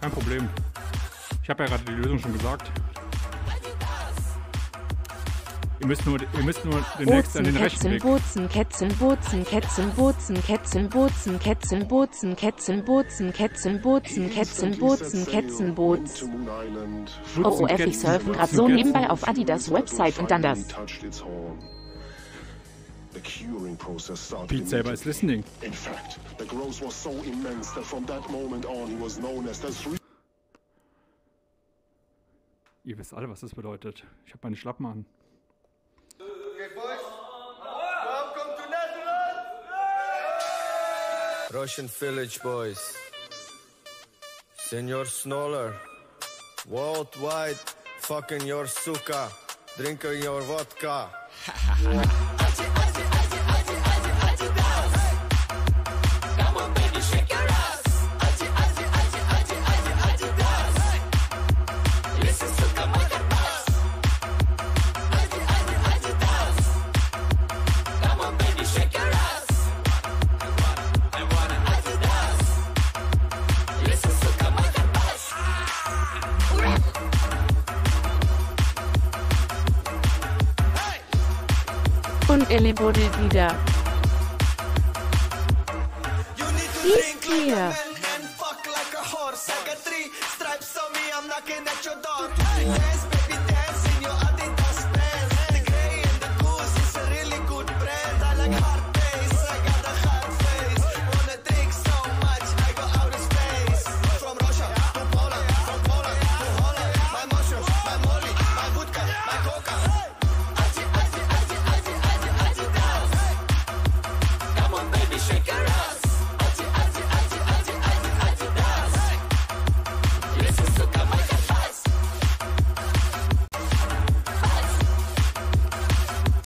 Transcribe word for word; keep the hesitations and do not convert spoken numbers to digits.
Kein Problem. Ich habe ja gerade die Lösung schon gesagt. Ihr müsst nur, ihr müsst nur demnächst an den rechten Weg. Bozen, Ketzen, Bozen, Ketzen, Bozen, Ketzen, Bozen, Ketzen, Bozen, Ketzen, Bozen, Ketzen, Bozen, Ketzen, Bozen, Ketzen, Bozen. O O F, ich surfen grad so nebenbei auf Adidas Website und dann das. Pete selber ist listening. Ihr wisst alle, was das bedeutet. Ich habe meine Schlappen an. Russian Village Boys, Senor Snoller, worldwide, fucking your suka, drinking your vodka. Und Ellie buddelt wieder. Ist hier. Fuck like a horse. I got three stripes on me, I'm knocking at your door.